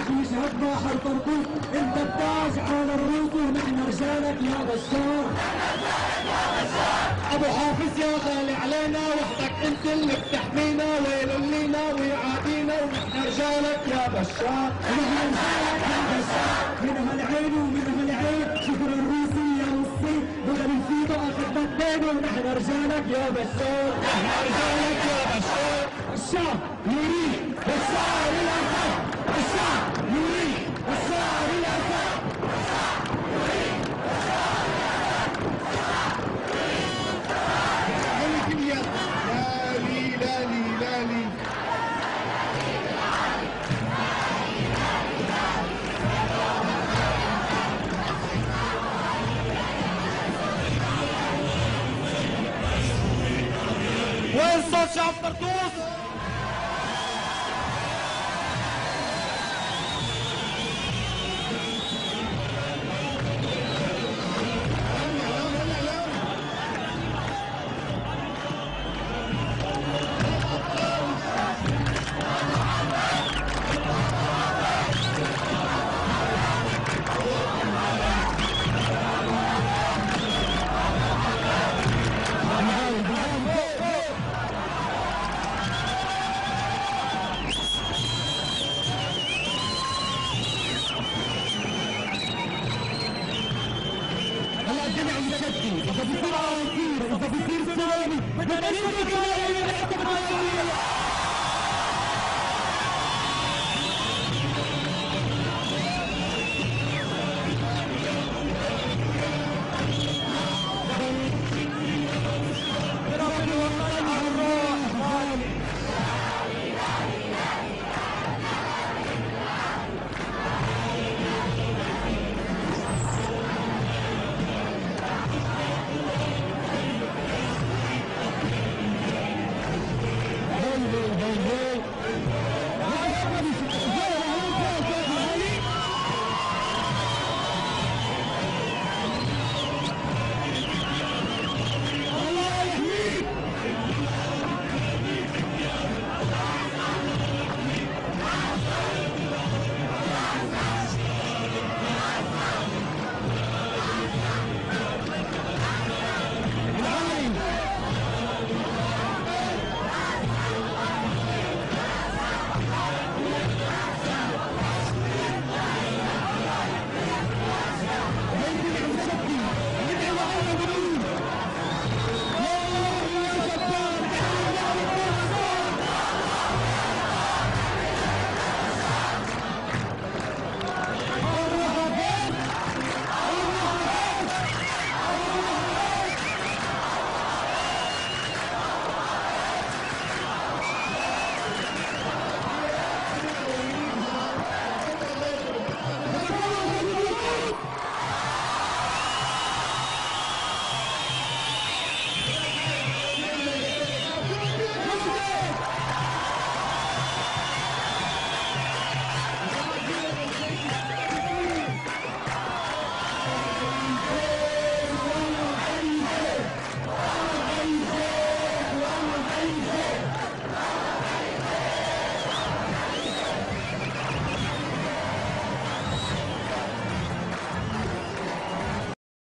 نشهد بحر طرطوس، انت التاج على الروس ونحن رجالك يا بشار. ابو حافظ يا غالي علينا، وحدك انت اللي بتحمينا، ويل لينا ويعادينا ونحن رجالك يا بشار. ونحن رجالك يا بشار، من هالعين ومن هالعين شكر الروسي يا نصي، بدل الفيدو اخذنا اثنين ونحن رجالك يا بشار. نحن رجالك يا بشار. الشعب يريد بشار الاسد، الشعب يريد بشار الاسد، الشعب يريد بشار الاسد. لالي لالي لالي وين صوت شعب طرطوس؟ إذا بصير عصير، إذا بصير سلامي بدنا نمسك على